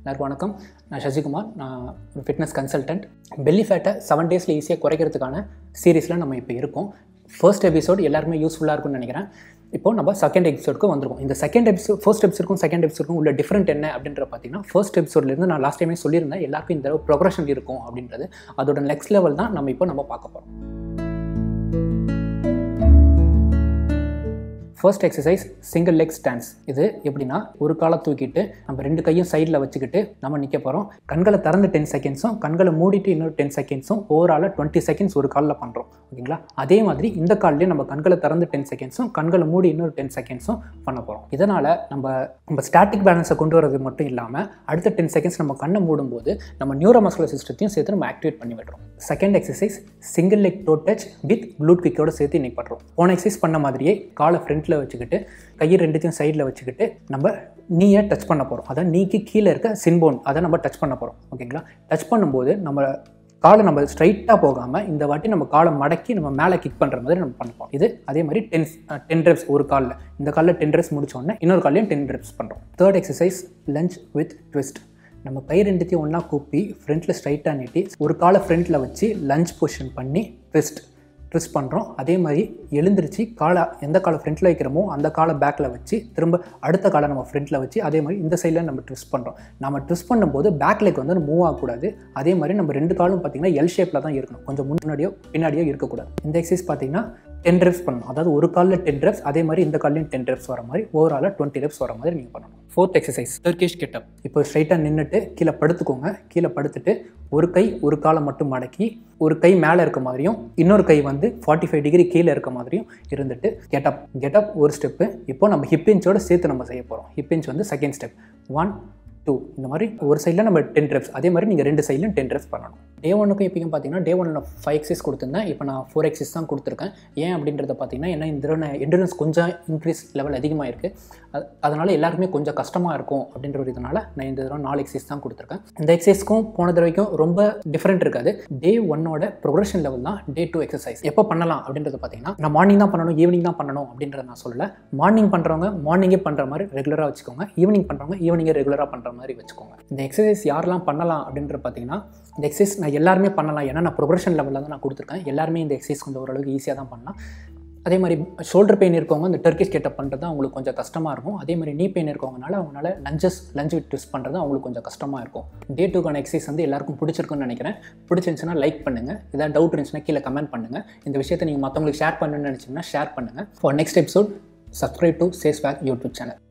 எல்லாருக்கும் வணக்கம். நான் சசிகுமார். நான் ஒரு ஃபிட்னஸ் கன்சல்டன்ட். பெல்லி ஃபேட்டை 7 டேஸில் ஈஸியாக குறைக்கிறதுக்கான சீரீஸில் நம்ம இப்போ இருக்கோம். ஃபர்ஸ்ட் எபிசோடு எல்லாருமே யூஸ்ஃபுல்லாக இருக்கும்னு நினைக்கிறேன். இப்போ நம்ம செகண்ட் எபிசோடுக்கு வந்துருக்கோம். இந்த ஃபர்ஸ்ட் எபிசோடுக்கும் செகண்ட் எபிசோடுக்கும் உள்ள டிஃப்ரெண்ட் என்ன அப்படின்ற பார்த்தீங்கன்னா, ஃபர்ஸ்ட் எபிசோட்லேருந்து நான் லாஸ்ட் டைமே சொல்லியிருந்தேன் எல்லாருக்கும் இந்த ப்ரொக்ரஷன் இருக்கும் அப்படின்றது. அதோட நெக்ஸ்ட் லெவல் தான் நம்ம பார்க்க போகிறோம். First exercise single leg stands. இது எப்படின்னா, ஒரு காலை தூக்கிட்டு நம்ம 2 கையும் சைடில் வச்சுக்கிட்டு நம்ம நிற்க போகிறோம். கண்களை திறந்து 10 செகண்ட்ஸும் கண்களை மூடிட்டு இன்னொரு 10 செகண்ட்ஸும் ஓவராலாக 20 செகண்ட்ஸ் ஒரு காலில் பண்ணுறோம். ஓகேங்களா? அதே மாதிரி இந்த கால்லேயே நம்ம கண்களை திறந்து 10 செகண்ட்ஸும் கண்களை மூடி இன்னொரு 10 செகண்ட்ஸும் பண்ண போகிறோம். இதனால் நம்ம ஸ்டாட்டிக் பேலன்ஸை கொண்டு வரது மட்டும் இல்லாமல் அடுத்த 10 செகண்ட்ஸ் நம்ம கண்ணை மூடும்போது நம்ம நியூரோமஸ்குலர் சிஸ்டத்தையும் சேர்த்து நம்ம ஆக்டிவேட் பண்ணி விடுறோம். Second exercise single leg toe touch with glute கிக்கோட சேர்த்து இன்னைக்கு பண்ணுறோம். போன எக்ஸசைஸ் பண்ண மாதிரியே காலை ஃப்ரண்ட்டில் வச்சுக்கிட்டு கையை 2த்தையும் சைடில் வச்சுக்கிட்டு நம்ம நீயை டச் பண்ண போகிறோம். அதான் நீக்கு கீழே இருக்க சின்போன் அதை நம்ம டச் பண்ண போகிறோம். ஓகேங்களா? டச் பண்ணும்போது நம்ம காலை நம்ம ஸ்ட்ரைட்டாக போகாமல் இந்த வாட்டி நம்ம காலை மடக்கி நம்ம மேலே கிக் பண்ணுற மாதிரி நம்ம பண்ணுவோம். இது அதே மாதிரி 10 ரெப்ஸ் ஒரு காலில். இந்த காலில் 10 ரெப்ஸ் முடிச்சோடனே இன்னொரு காலையும் 10 ரெப்ஸ் பண்ணுறோம். Third exercise lunge with twist. நம்ம கை 2த்தையும் ஒன்றா கூப்பி ஃப்ரண்ட்டில் ஸ்ட்ரைட்டாக நீட்டி ஒரு காலை ஃப்ரண்ட்டில் வச்சு லஞ்ச் பொசிஷன் பண்ணி ட்விஸ்ட் பண்ணுறோம். அதே மாதிரி எழுந்திரிச்சு எந்த காலை ஃப்ரண்ட்டில் வைக்கிறோமோ அந்த காலை பேக்கில் வச்சு திரும்ப அடுத்த காலை நம்ம ஃப்ரண்ட்டில் வச்சு அதே மாதிரி இந்த சைடில் நம்ம ட்விஸ்ட் பண்ணுறோம். நம்ம ட்விஸ்ட் பண்ணும்போது பேக் லெக் வந்து மூவ் ஆகக்கூடாது. அதே மாதிரி நம்ம 2 காலும் பார்த்திங்கன்னா எல் ஷேப்பில் தான் இருக்கணும். கொஞ்சம் முன்னாடியோ பின்னாடியோ இருக்கக்கூடாது. இந்த எக்ஸசைஸ் பார்த்திங்கன்னா 10 ரெப்ஸ் பண்ணணும். அதாவது ஒரு காலில் 10 ரெப்ஸ், அதே மாதிரி இந்த காலையும் 10 ரெப்ஸ் வர மாதிரி ஓவராலாக 20 ரெப்ஸ் வர மாதிரி நீங்கள் பண்ணணும். Fourth exercise Turkish getup. இப்போ ஸ்ட்ரைட்டாக நின்றுட்டு கீழே படுத்துக்கோங்க. கீழே படுத்துட்டு ஒரு கை ஒரு காலை மட்டும் மடக்கி ஒரு கை மேலே இருக்க மாதிரியும் இன்னொரு கை வந்து 45 டிகிரி கீழே இருக்க மாதிரியும் இருந்துட்டு கெட்டப் ஒரு ஸ்டெப்பு. இப்போ நம்ம ஹிப் இன்ச்சோட சேர்த்து நம்ம செய்ய போகிறோம். ஹிப் இன்ச் வந்து செகண்ட் ஸ்டெப். 1 2 இந்த மாதிரி ஒரு சைடில் நம்ம 10 ரெப்ஸ், அதே மாதிரி நீங்கள் 2 சைட்லையும் 10 ரெப்ஸ் பண்ணணும். டே 1க்கும் எப்படியும் பார்த்தீங்கன்னா, டே 1 நான் 5 எக்ஸசைஸ் கொடுத்துருந்தேன். இப்போ நான் 4 எக்ஸசைஸ் தான் கொடுத்துருக்கேன். ஏன் அப்படின்றத பார்த்தீங்கன்னா, ஏன்னா இந்த தடவை எண்டூரன்ஸ் கொஞ்சம் இன்க்ரீஸ் லெவல் அதிகமாக இருக்குது. அதனால் எல்லாருக்குமே கொஞ்சம் கஷ்டமாக இருக்கும் அப்படின்ற ஒரு இதனால் நான் இந்த தடவை 4 எக்ஸசைஸ் தான் கொடுத்துருக்கேன். இந்த எக்ஸசைஸ்க்கும் போன தடவைக்கும் ரொம்ப டிஃப்ரெண்ட் இருக்காது. டே 1ஓட ப்ரொக்ரஷன் லெவல் தான் டே 2 எக்ஸசைஸ். எப்போ பண்ணலாம் அப்படின்றத பார்த்தீங்கன்னா, நான் மார்னிங் தான் பண்ணணும் ஈவினிங் தான் பண்ணணும் அப்படின்றத நான் சொல்லலை. மார்னிங் பண்ணுறவங்க மார்னிங்கே பண்ணுற மாதிரி ரெகுலராக வச்சுக்கோங்க. ஈவினிங் பண்ணுறவங்க ஈவினிங்கே ரெகுலராக பண்ணுற மாதிரி வச்சுக்கோங்க. இந்த எக்ஸசைஸ் யாரெல்லாம் பண்ணலாம் அப்படின்ற பார்த்தீங்கன்னா, இந்த எக்ஸசைஸ் நான் எல்லாருமே பண்ணலாம். ஏன்னா நான் ப்ரொக்ரஷன் லெவலில் தான் நான் கொடுத்துருக்கேன். எல்லாருமே இந்த எக்ஸசைஸ் கொஞ்சம் ஓரளவுக்கு ஈஸியாக தான் பண்ணலாம். அதே மாதிரி ஷோல்டர் பெயின் இருக்கவங்க இந்த டர்கிஷ் கெட்டப் பண்ணுறது தான் அவங்களுக்கு கொஞ்சம் கஷ்டமாக இருக்கும். அதே மாதிரி நீ பெயின் இருக்கவங்கனால அவங்களால லஞ்ச் வித் ட்விஸ்ட் பண்ணுறது அவங்களுக்கு கொஞ்சம் கஷ்டமாக இருக்கும். டே 2க்கான எக்ஸசைஸ் வந்து எல்லாருக்கும் பிடிச்சிருக்குன்னு நினைக்கிறேன். பிடிச்சிருந்துச்சுன்னா லைக் பண்ணுங்கள். ஏதாவது டவுட் இருந்துச்சுன்னா கீழே கமெண்ட் பண்ணுங்கள். இந்த விஷயத்தை நீங்கள் மற்றவங்களுக்கு ஷேர் பண்ணணும்னு நினச்சிங்கன்னா ஷேர் பண்ணுங்கள். For next episode subscribe to சேஸ்வேக் யூடியூப் சேனல்.